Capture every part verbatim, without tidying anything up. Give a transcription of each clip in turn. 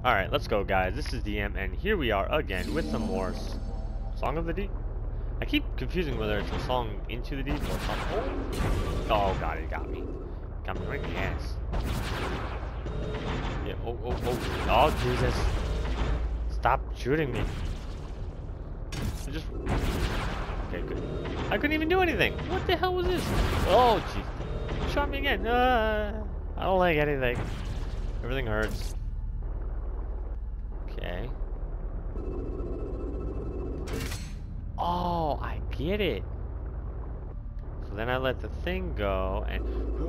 Alright, let's go, guys. This is D M, and here we are again with some more s Song of the Deep. I keep confusing whether it's a song into the deep or something. Oh, God, it got me. Got me right in the ass. Yeah, oh, oh, oh. Oh, Jesus. Stop shooting me. I just... Okay, good. I couldn't even do anything. What the hell was this? Oh, jeez. Shot me again. Uh, I don't like anything. Everything hurts. Okay. Oh, I get it. So then I let the thing go and...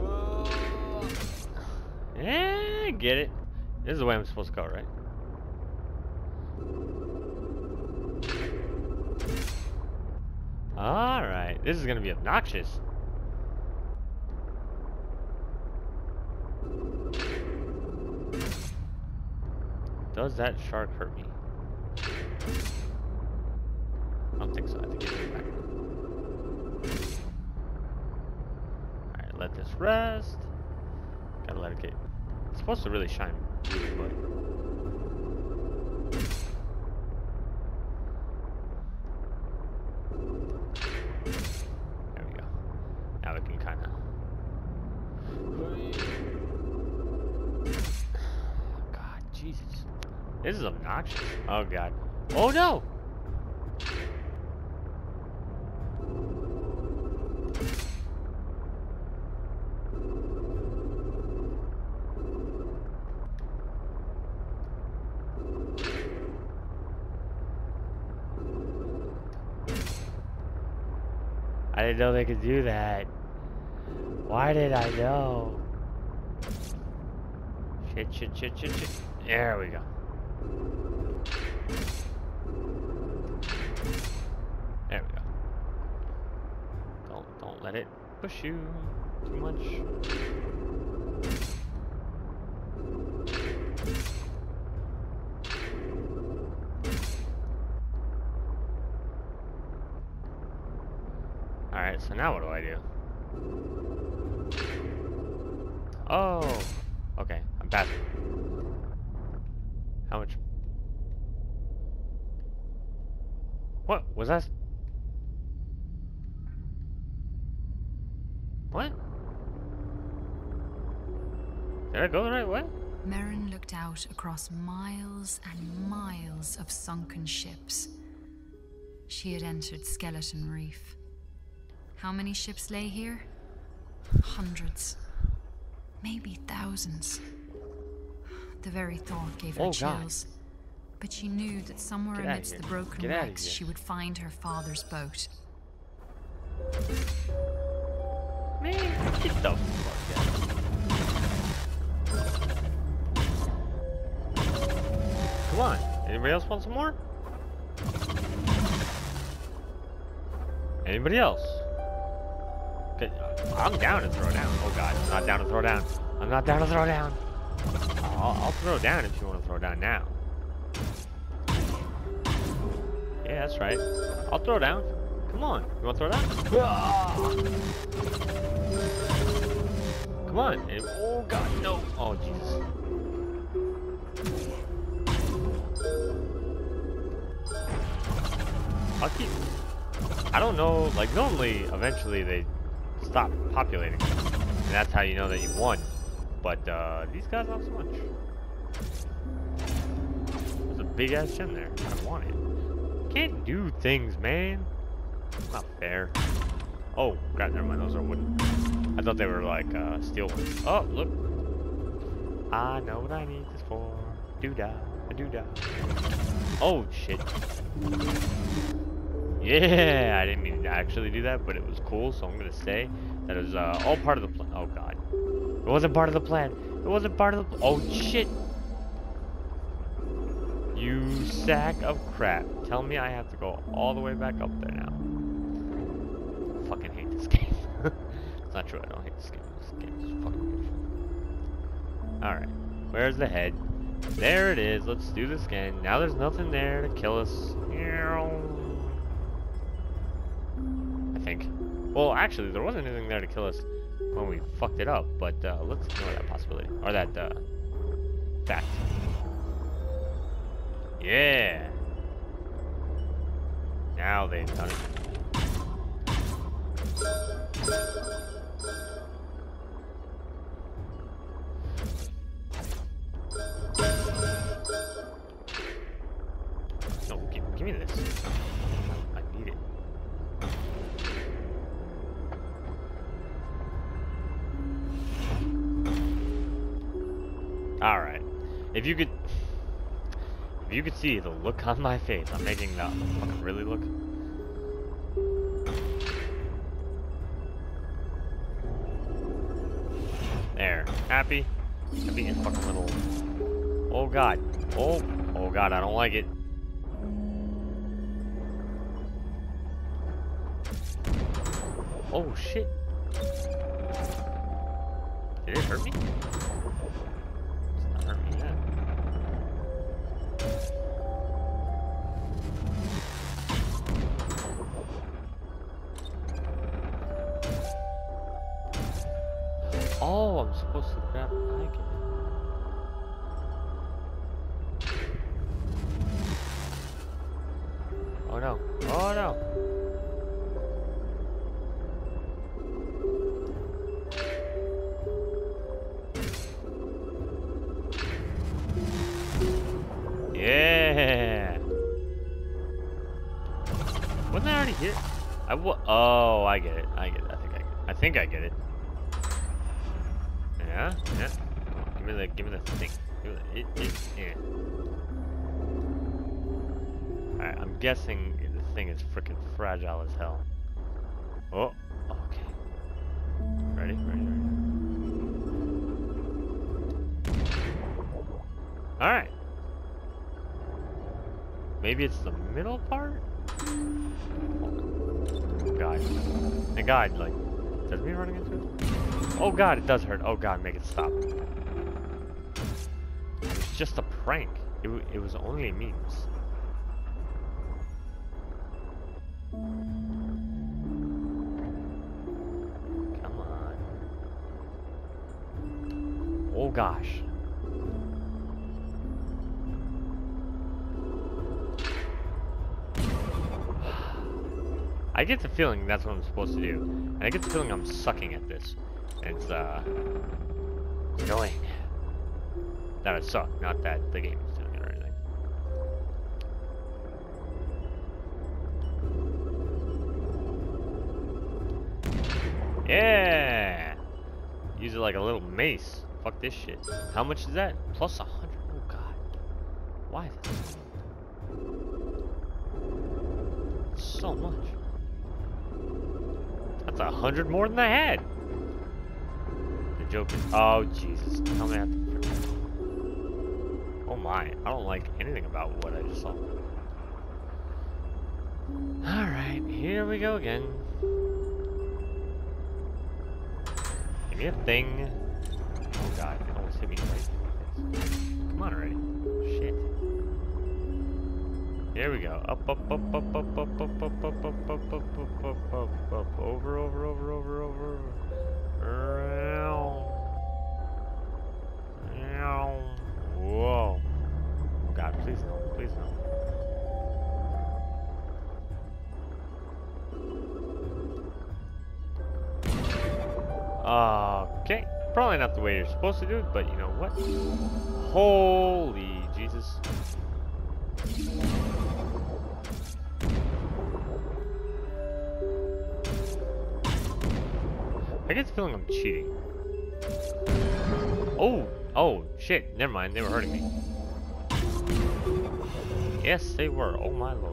Yeah, I get it. This is the way I'm supposed to go, right? Alright. This is going to be obnoxious. Does that shark hurt me? I don't think so. I think it's back. Alright, let this rest. Gotta let it get... It's supposed to really shine blue, but... There we go. Now we can kind of... God, Jesus. This is obnoxious. Oh, God. Oh, no! I didn't know they could do that. Why did I know? Shit, shit, shit, shit, shit. There we go. There we go. Don't, don't let it push you too much. Alright, so now what do I do? Oh! Okay, I'm passing. How much? What? Was that? What? Did I go the right way? Merrin looked out across miles and miles of sunken ships. She had entered Skeleton Reef. How many ships lay here? Hundreds. Maybe thousands. The very thought gave her oh, chills. God. But she knew that somewhere Get amidst the broken Get wrecks she would find her father's boat. Man, get the fuck out. Come on. Anybody else want some more? Anybody else? Okay, I'm down to throw down. Oh God, I'm not down to throw down. I'm not down to throw down. I'll, I'll throw down if you want to throw down now. Yeah, that's right. I'll throw down. Come on. You want to throw down? Come on. Oh God, no. Oh Jesus. I'll keep... I don't know, like normally, eventually they stop populating. And that's how you know that you won. But uh, these guys not so much. There's a big ass gem there. I don't want it. Can't do things, man. Not fair. Oh, God, never mind. Those are wooden. I thought they were like uh, steel ones. Oh, look. I know what I need this for. Doo-dah, a doo-dah. Oh, shit. Yeah, I didn't mean to actually do that, but it was cool, so I'm gonna say that it was uh, all part of the plan. Oh God, it wasn't part of the plan. It wasn't part of the. Oh shit! You sack of crap! Tell me I have to go all the way back up there now. I fucking hate this game. It's not true. I don't hate this game. This game is fucking beautiful. All right, where's the head? There it is. Let's do this again. Now there's nothing there to kill us. I think. Well, actually, there wasn't anything there to kill us when we fucked it up, but uh, let's ignore that possibility. Or that uh, fact. Yeah. Now they've done it. No, give, give me this. I need it. All right. If you could, if you could see the look on my face, I'm making that fucking really look. There. Happy? Happy and fucking little. Oh god. Oh. Oh god, I don't like it. Oh shit. Did it hurt me? It's not hurt me yet. Oh, I'm supposed to grab. I get it. Oh no. Oh no. Yeah. Wasn't I already here? I w oh, I get it. I get it. I think I get it. I think I get it. Yeah, yeah. Come on, give me the, give me the thing. Give me the, it, it, yeah. Alright, I'm guessing the thing is freaking fragile as hell. Oh, okay. Ready, ready, ready. Alright. Maybe it's the middle part? Oh, God. And God, like, does me running into it? Oh god, it does hurt. Oh god, make it stop. It was just a prank. It, w it was only memes. Come on. Oh gosh. I get the feeling that's what I'm supposed to do. And I get the feeling I'm sucking at this. It's, uh, annoying. That I suck, not that the game is doing it or anything. Yeah! Use it like a little mace. Fuck this shit. How much is that? Plus a hundred. Oh god. Why is this so much? That's a hundred more than I had. Joke is, oh Jesus, tell me I have to forget. Oh my, I don't like anything about what I just saw. Alright, here we go again. Give me a thing. Oh god, it almost hit me right. Come on already. Shit. Here we go. Up, up, up, up, up, up, up, up, up, up, up, up, up, up, up, up, up, over, over, over, over, over. Whoa. Oh god, please no, please no. Okay. Probably not the way you're supposed to do it, but you know what? Holy Jesus. I get the feeling I'm cheating. Oh, oh, shit. Never mind. They were hurting me. Yes, they were. Oh, my lord.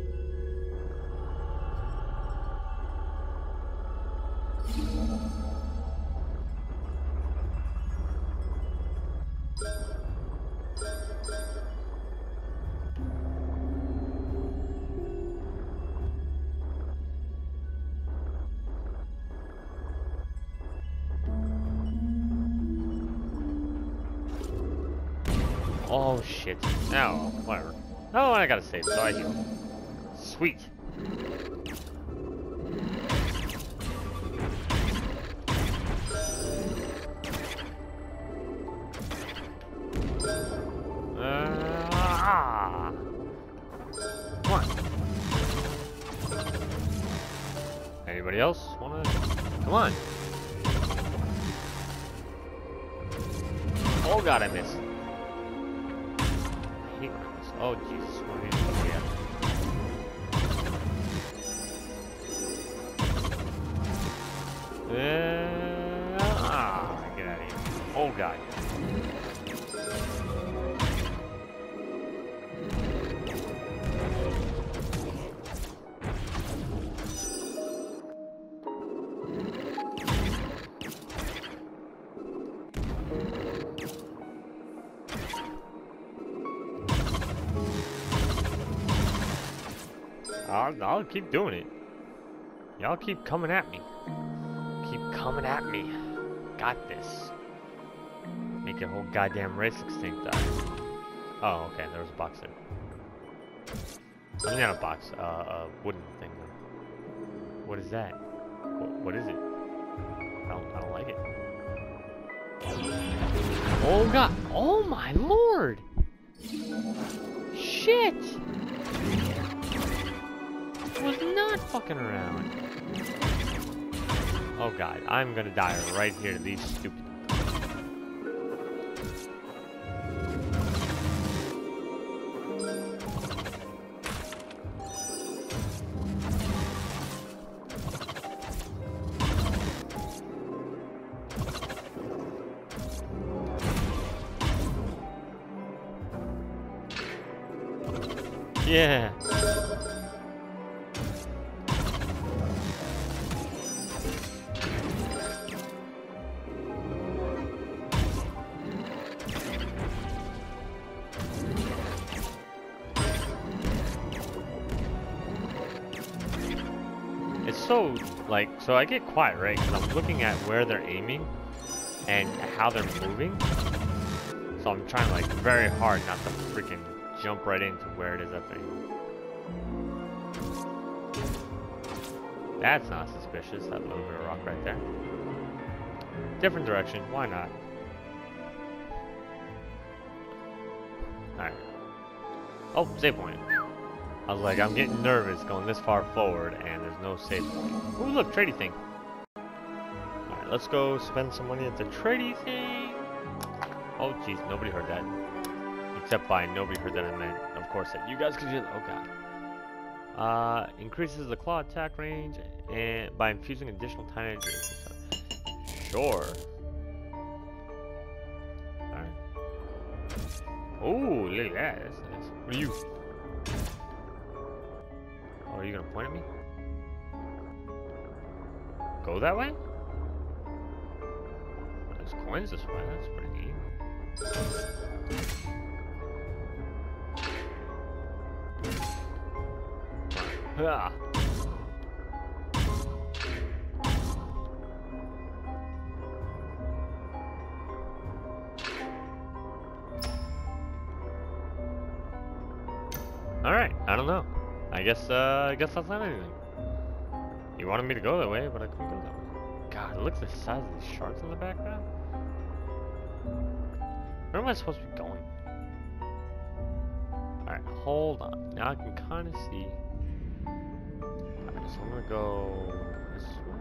Oh shit. Oh, whatever. Oh, I gotta save, so I heal. Sweet. Uh, ah. Anybody else wanna? Come on. Oh god, I missed. I hate when I miss. Oh Jesus, what are you doing? Uh, ah, get out of here. Oh god. I'll, I'll keep doing it. Y'all keep coming at me. Keep coming at me. Got this. Make your whole goddamn race extinct. Uh, oh, okay. There was a box there. I mean, not a box. Uh, a wooden thing. What is that? What, what is it? I don't, I don't like it. Oh god. Oh my lord. Shit. I was not fucking around. Oh god, I'm gonna die right here to these stupid. Yeah. So, like, so I get quiet, right? Because I'm looking at where they're aiming and how they're moving. So I'm trying, like, very hard not to freaking jump right into where it is that they're aiming. That's not suspicious, that little bit of rock right there. Different direction, why not? Alright. Oh, save point. I was like, I'm getting nervous going this far forward, and there's no save point. Ooh, look, tradie thing. Alright, let's go spend some money at the tradie thing. Oh, jeez, nobody heard that. Except by nobody heard that I meant, of course, that you guys could hear. Oh, God. Uh, increases the claw attack range and by infusing additional tiny energy. Sure. Alright. Oh, look at that. That's nice. What are you? Oh, are you gonna point at me? Go that way? There's coins this way. That's pretty neat. Ah. All right. I don't know. I guess, uh, I guess that's not anything. You wanted me to go that way, but I couldn't go that way. God, look at the size of these sharks in the background. Where am I supposed to be going? Alright, hold on. Now I can kind of see. Alright, so I'm gonna go this way.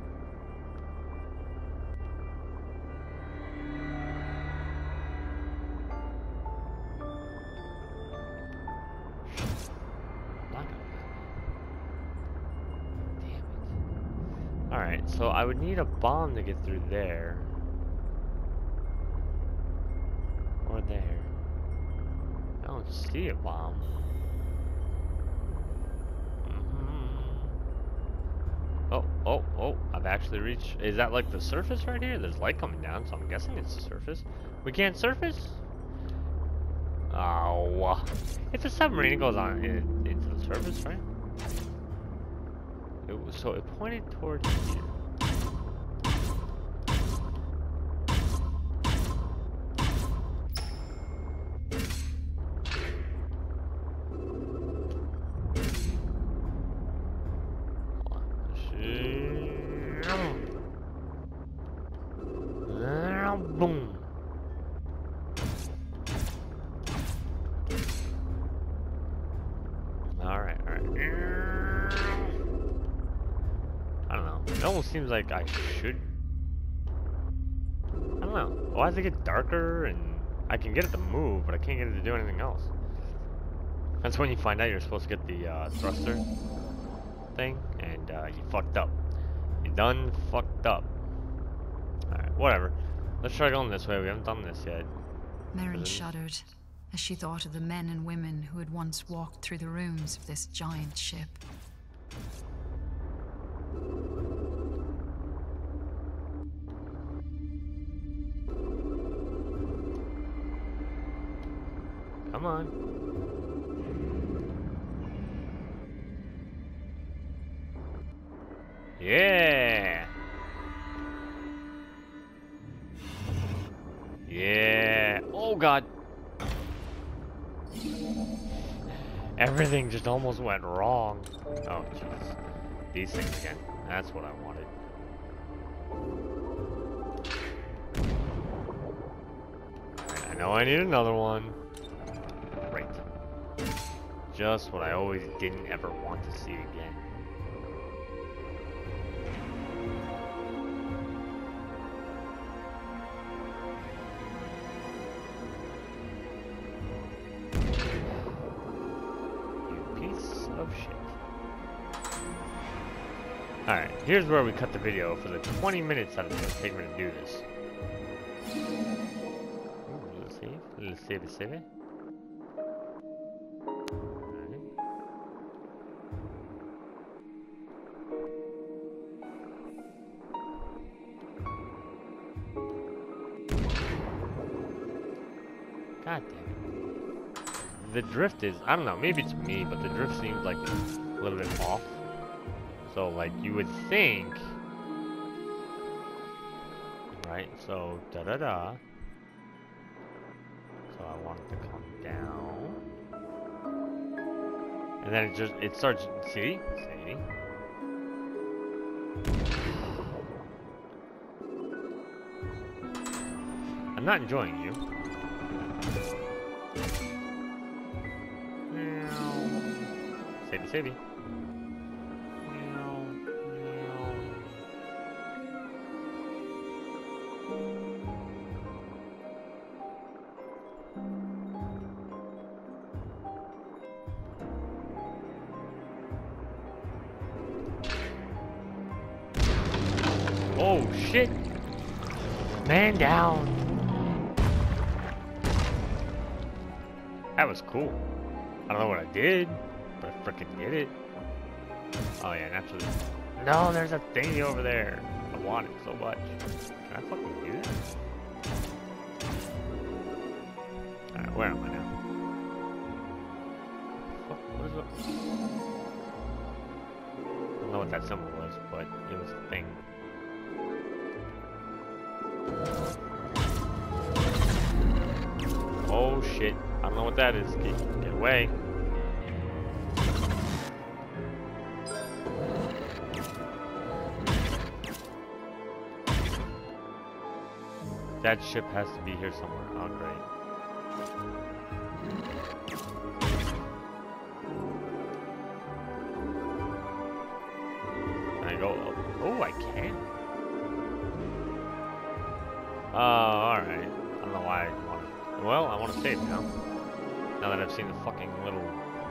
Alright, so I would need a bomb to get through there. Or there. I don't see a bomb. Mm-hmm. Oh, oh, oh, I've actually reached... Is that like the surface right here? There's light coming down, so I'm guessing it's the surface. We can't surface? Oh. It's a submarine, it goes on in, into the surface, right? It was, so it pointed towards here. Boom. Alright, alright. I It almost seems like I should. I don't know. Why does it get darker? And I can get it to move, but I can't get it to do anything else. That's when you find out you're supposed to get the uh, thruster thing, and uh, you fucked up. You done fucked up. Alright, whatever. Let's try going this way. We haven't done this yet. Merrin shuddered as she thought of the men and women who had once walked through the rooms of this giant ship. Come on. Yeah. Yeah. Oh god. Everything just almost went wrong. Oh jeez. These things again. That's what I wanted. I know I need another one. Great. Just what I always didn't ever want to see again. Of shit. Alright, here's where we cut the video for the twenty minutes that it's going to take me to do this. Ooh, let's see. Let's save it, save it. Alright. God damn it. The drift is, I don't know, maybe it's me, but the drift seems like it's a little bit off. So, like, you would think, right, so, da-da-da. So I want it to come down. And then it just, it starts, see? See? I'm not enjoying you. Savey, savey. Oh shit! Man down! That was cool. I don't know what I did. But I frickin' did it. Oh yeah, naturally. No, there's a thingy over there. I want it so much. Can I fucking do this? Alright, where am I now? Fuck, what is it? I don't know what that symbol was, but it was a thing. Oh shit. I don't know what that is. Get, get away. That ship has to be here somewhere. Oh, great. Can I go up? Oh, I can. Oh, alright. I don't know why I want to. Well, I want to save now. Now that I've seen the fucking little.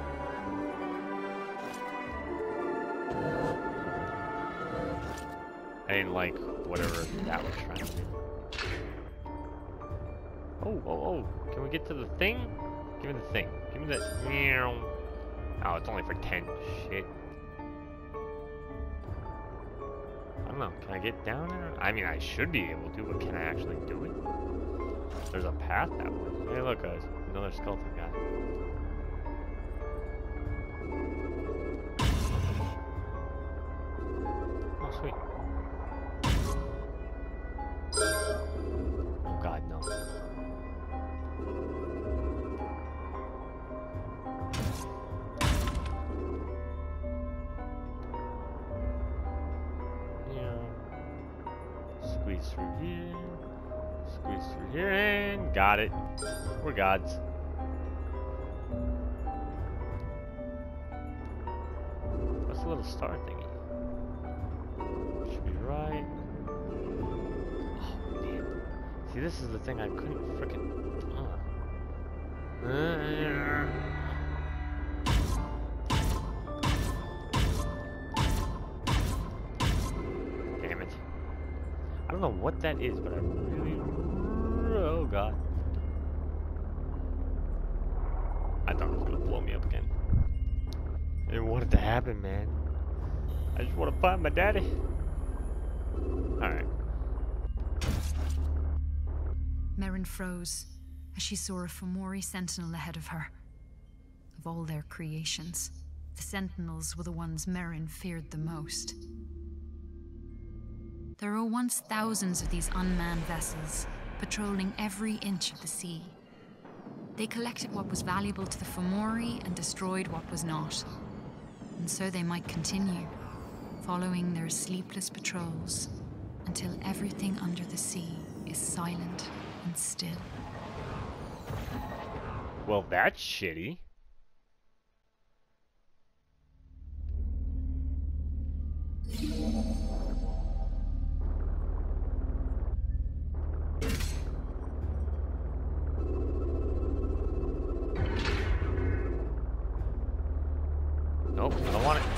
I didn't like whatever that was trying to do. Oh, oh, oh. Can we get to the thing? Give me the thing. Give me the... Oh, it's only for ten. Shit. I don't know. Can I get down there? I mean, I should be able to, but can I actually do it? There's a path that way. Hey, look, guys. Another skeleton guy. Oh, sweet. Oh, God, no. Squeeze through here, squeeze through here, and got it. We're gods. What's the little star thingy? should be right. Oh, damn. See, this is the thing I couldn't frickin'... Uh. Damn it. I don't know what that is, but I really... Oh, God. I thought it was gonna blow me up again. I didn't want it to happen, man. I just want to find my daddy. Alright. Merrin froze as she saw a Fomori Sentinel ahead of her. Of all their creations, the Sentinels were the ones Merrin feared the most. There were once thousands of these unmanned vessels, patrolling every inch of the sea. They collected what was valuable to the Fomori and destroyed what was not. And so they might continue, following their sleepless patrols until everything under the sea is silent and still. Well, that's shitty. Nope, I don't want it.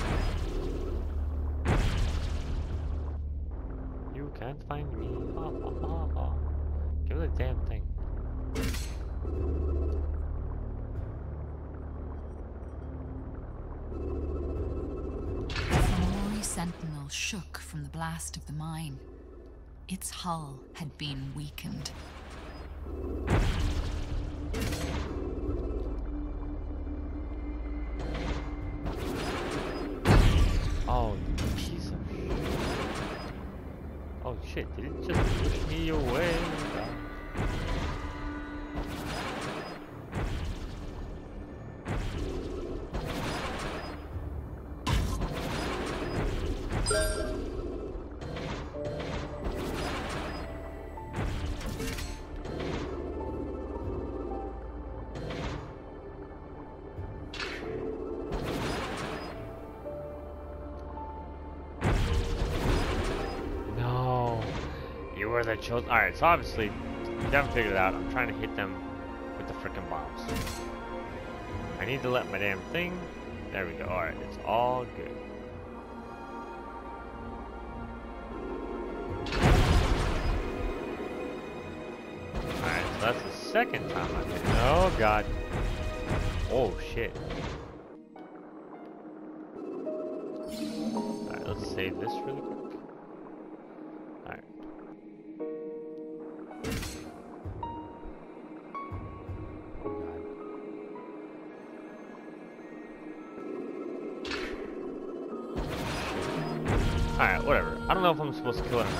You can't find me. Ha ha ha ha. Give me the damn thing. The Fomori Sentinel shook from the blast of the mine. Its hull had been weakened. Oh, you piece of shit. Oh shit, did it just push me away? Where they chose. Alright, so obviously, you haven't figured it out. I'm trying to hit them with the frickin' bombs. I need to let my damn thing. There we go. Alright, it's all good. Alright, so that's the second time I've hit. Oh, God. Oh, shit. Alright, let's save this really quick. Alright. Alright, whatever. I don't know if I'm supposed to kill it or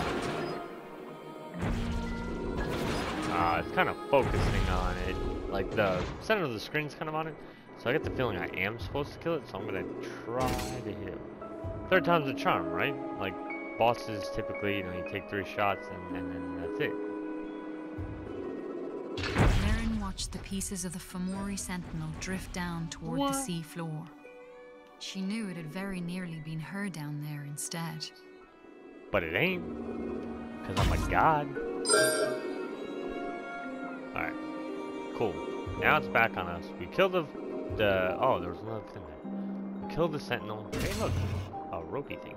not. Uh, it's kind of focusing on it. Like, the center of the screen's kind of on it. So I get the feeling I am supposed to kill it, so I'm gonna try to hit it. Third time's a charm, right? Like, bosses typically, you know, you take three shots and, and then that's it. Merrin watched the pieces of the Fomori Sentinel drift down toward what? the sea floor. She knew it had very nearly been her down there instead. But it ain't, because I'm a god. Alright, cool. Now it's back on us. We killed the, the, oh, there was another thing there. We killed the Sentinel. Hey, look, a ropey thing.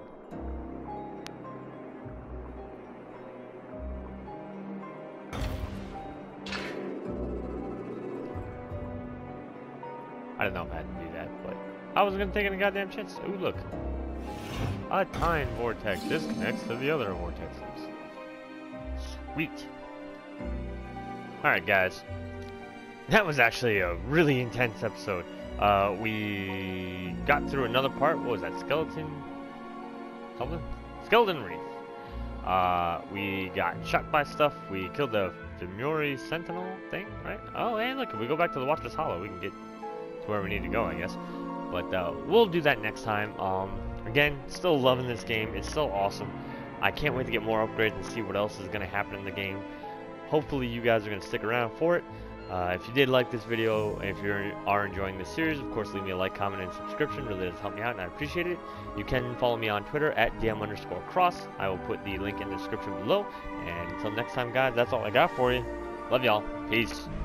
I don't know if I had to do that, but I wasn't gonna take any goddamn chance. Ooh, look. A time vortex. This connects to the other vortexes. Sweet. Alright, guys. That was actually a really intense episode. Uh, we got through another part. What was that? Skeleton? Something? Skeleton Reef. Uh, we got shot by stuff. We killed the Fomori Sentinel thing, right? Oh, and look, if we go back to the Watcher's Hollow, we can get to where we need to go, I guess. But uh, we'll do that next time. Um, again, still loving this game. It's so awesome. I can't wait to get more upgrades and see what else is going to happen in the game. Hopefully you guys are going to stick around for it. Uh, if you did like this video, and if you are enjoying this series, of course, leave me a like, comment, and subscription. Really does help me out, and I appreciate it. You can follow me on Twitter at dm underscore cross. I will put the link in the description below. And until next time, guys, that's all I got for you. Love y'all. Peace.